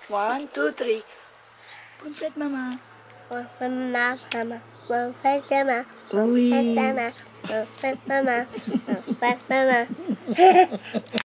1, 2, 3. Bonne fête, maman. Bonne fête, maman. Bonne fête, maman. Oui. Bonne fête, maman. Bonne fête, maman. Bonne fête, maman.